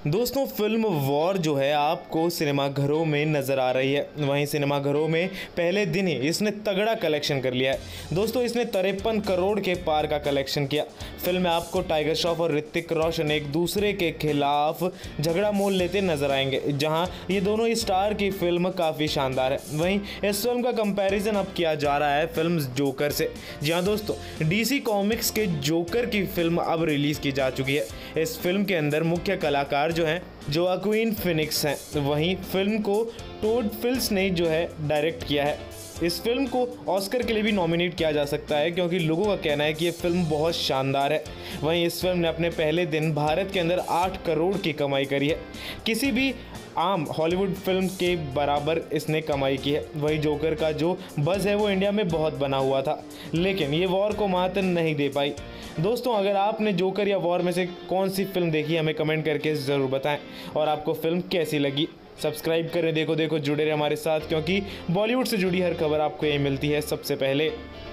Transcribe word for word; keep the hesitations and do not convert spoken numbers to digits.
दोस्तों film war जो है आपको सिनेमाघरों में नज़र आ रही है। वहीं सिनेमाघरों में पहले दिन ही इसने तगड़ा कलेक्शन कर लिया है। दोस्तों इसने तिरपन करोड़ के पार का कलेक्शन किया। फिल्म में आपको टाइगर श्रॉफ और ऋतिक रोशन एक दूसरे के खिलाफ झगड़ा मोल लेते नजर आएंगे, जहां ये दोनों स्टार की फिल्म काफ़ी शानदार है। वहीं इस फिल्म का कंपैरिजन अब किया जा रहा है फिल्म जोकर से। जी हाँ दोस्तों, डीसी कॉमिक्स के जोकर की फिल्म अब रिलीज़ की जा चुकी है। इस फिल्म के अंदर मुख्य कलाकार जो हैं जोआक्विन फिनिक्स हैं। वहीं फिल्म को टोड फिल्स ने जो है डायरेक्ट किया है। इस फिल्म को ऑस्कर के लिए भी नॉमिनेट किया जा सकता है, क्योंकि लोगों का कहना है कि ये फिल्म बहुत शानदार है। वहीं इस फिल्म ने अपने पहले दिन भारत के अंदर आठ करोड़ की कमाई करी है। किसी भी आम हॉलीवुड फिल्म के बराबर इसने कमाई की है। वही जोकर का जो बज़ है वो इंडिया में बहुत बना हुआ था, लेकिन ये वॉर को मात नहीं दे पाई। दोस्तों अगर आपने जोकर या वॉर में से कौन सी फिल्म देखी हमें कमेंट करके ज़रूर बताएं, और आपको फिल्म कैसी लगी। सब्सक्राइब करें, देखो देखो जुड़े रहे हमारे साथ, क्योंकि बॉलीवुड से जुड़ी हर खबर आपको यही मिलती है सबसे पहले।